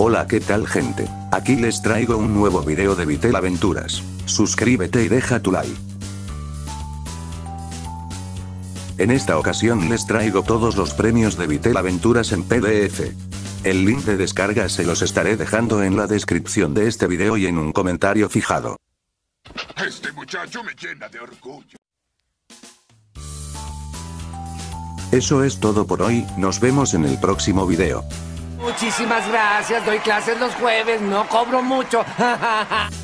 Hola, ¿qué tal gente? Aquí les traigo un nuevo video de Vitel Aventuras. Suscríbete y deja tu like. En esta ocasión les traigo todos los premios de Vitel Aventuras en PDF. El link de descarga se los estaré dejando en la descripción de este video y en un comentario fijado. Este muchacho me llena de orgullo. Eso es todo por hoy, nos vemos en el próximo video. Muchísimas gracias, doy clases los jueves, no cobro mucho.